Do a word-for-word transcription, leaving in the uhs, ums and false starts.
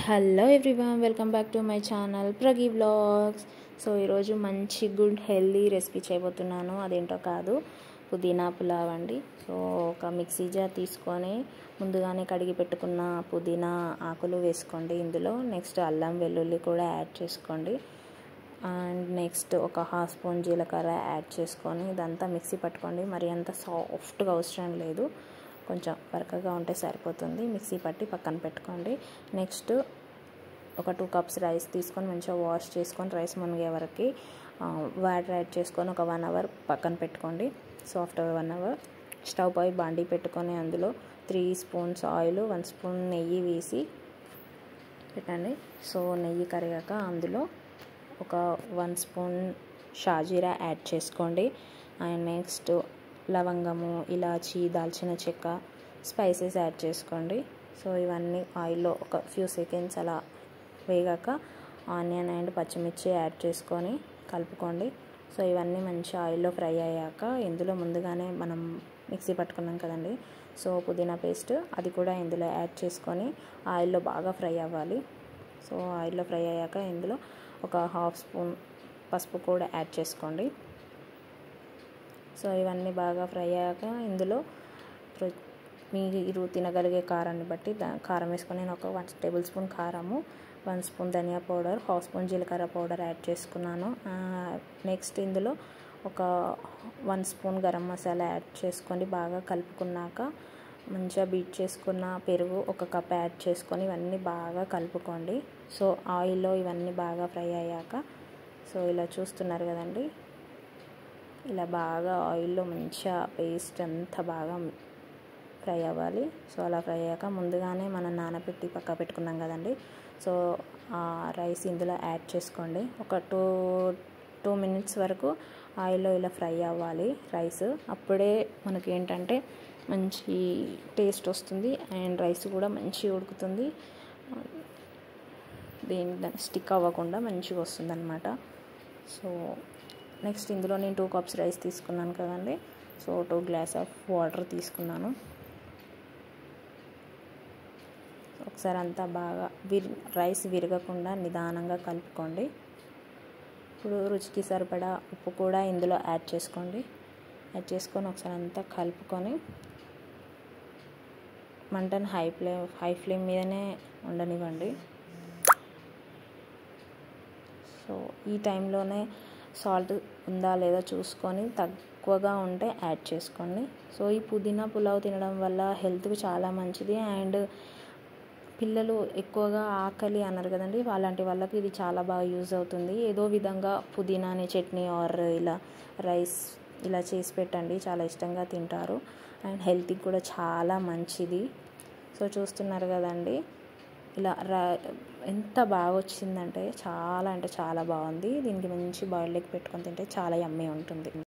Hello everyone, welcome back to my channel Pragi vlogs. So ఈరోజు మంచి good healthy recipe చేయబోతున్నాను. అదేంటో కాదు, పుదీనా పులావ్ అండి. సో ఒక మిక్సీ జార్ తీసుకొని ముందుగానే కడిగి పెట్టుకున్న పుదీనా ఆకులు వేసుకోండి. ఇందులో నెక్స్ట్ అల్లం వెల్లుల్లి కూడా యాడ్ చేసుకోండి. అండ్ నెక్స్ట్ ఒక హాఫ్ స్పూన్ జీలకర్ర యాడ్ చేసుకొని ఇదంతా మిక్సీ పట్టుకోండి. మరి అంత సాఫ్ట్గా అవసరం లేదు, కొంచెం బరకగా ఉంటే సరిపోతుంది. మిక్సీ పట్టి పక్కన పెట్టుకోండి. నెక్స్ట్ ఒక టూ కప్స్ రైస్ తీసుకొని మంచిగా వాష్ చేసుకొని రైస్ మునిగే వరకు వాటర్ యాడ్ చేసుకొని ఒక వన్ అవర్ పక్కన పెట్టుకోండి. So after one hour stove పై బాండీ పెట్టుకొని అందులో three spoons oil, one spoon నెయ్యి వేసి పెట్టండి. సో నెయ్యి కరిగాక అందులో ఒక వన్ స్పూన్ షాజీరా యాడ్ చేసుకోండి. అండ్ నెక్స్ట్ లవంగము, ఇలాచి, దాల్చిన చెక్క, స్పైసెస్ యాడ్ చేసుకోండి. సో ఇవన్నీ ఆయిల్లో ఒక ఫ్యూ సెకండ్స్ అలా వేగాక ఆనియన్ అండ్ పచ్చిమిర్చి యాడ్ చేసుకొని కలుపుకోండి. సో ఇవన్నీ మంచి ఆయిల్లో ఫ్రై అయ్యాక ఇందులో ముందుగానే మనం మిక్సీ పట్టుకున్నాం కదండి, సో పుదీనా పేస్ట్ అది కూడా ఇందులో యాడ్ చేసుకొని ఆయిల్లో బాగా ఫ్రై అవ్వాలి. సో ఆయిల్లో ఫ్రై అయ్యాక ఇందులో ఒక హాఫ్ స్పూన్ పసుపు కూడా యాడ్ చేసుకోండి. సో ఇవన్నీ బాగా ఫ్రై అయ్యాక ఇందులో మీరు తినగలిగే కారాన్ని బట్టి కారం వేసుకొని నేను ఒక వన్ టేబుల్ స్పూన్ కారము, వన్ స్పూన్ ధనియా పౌడర్, హాఫ్ స్పూన్ జీలకర్ర పౌడర్ యాడ్ చేసుకున్నాను. నెక్స్ట్ ఇందులో ఒక one spoon garam masala add చేసుకోండి. బాగా కలుపుకున్నాక మంచిగా బీట్ చేసుకున్న పెరుగు ఒక కప్ యాడ్ చేసుకొని ఇవన్నీ బాగా కలుపుకోండి. సో ఆయిల్లో ఇవన్నీ బాగా ఫ్రై అయ్యాక సో ఇలా చూస్తున్నారు కదండి, ఇలా బాగా ఆయిల్లో మంచిగా పేస్ట్ అంతా బాగా ఫ్రై అవ్వాలి. సో అలా ఫ్రై అయ్యాక ముందుగానే మనం నానబెట్టి పక్క పెట్టుకున్నాం కదండి, సో ఆ రైస్ ఇందులో యాడ్ చేసుకోండి. ఒక టూ టూ మినిట్స్ వరకు ఆయిల్లో ఇలా ఫ్రై అవ్వాలి రైస్. అప్పుడే మనకి ఏంటంటే మంచి టేస్ట్ వస్తుంది అండ్ రైస్ కూడా మంచిగా ఉడుకుతుంది, దేని స్టిక్ అవ్వకుండా మంచిగా వస్తుంది అన్నమాట. సో నెక్స్ట్ ఇందులో నేను టూ కప్స్ రైస్ తీసుకున్నాను కదండి, so two glass of water తీసుకున్నాను. ఒకసారి అంతా బాగా విరి రైస్ విరగకుండా నిదానంగా కలుపుకోండి. ఇప్పుడు రుచికి సరిపడా ఉప్పు కూడా ఇందులో యాడ్ చేసుకోండి. యాడ్ చేసుకొని ఒకసారి అంతా కలుపుకొని మంటను హై ఫ్లేమ్ హై ఫ్లేమ్ మీదనే ఉండనివ్వండి. సో ఈ టైంలోనే సాల్ట్ ఉందా లేదా చూసుకొని తక్కువగా ఉంటే యాడ్ చేసుకోండి. సో ఈ పుదీనా పులావ్ తినడం వల్ల హెల్త్కి చాలా మంచిది. అండ్ పిల్లలు ఎక్కువగా ఆకలి అన్నారు కదండి, అలాంటి వాళ్ళకి ఇది చాలా బాగా యూజ్ అవుతుంది. ఏదో విధంగా పుదీనాని చట్నీ ఆర్ ఇలా రైస్ ఇలా చేసి పెట్టండి, చాలా ఇష్టంగా తింటారు. అండ్ హెల్త్కి కూడా చాలా మంచిది. సో చూస్తున్నారు కదండి, ఇలా రా ఎంత బాగా వచ్చిందంటే చాలా అంటే చాలా బాగుంది. దీనికి మంచి బాయిల్డ్ ఎగ్ పెట్టుకొని తింటే చాలా యమ్మీ ఉంటుంది.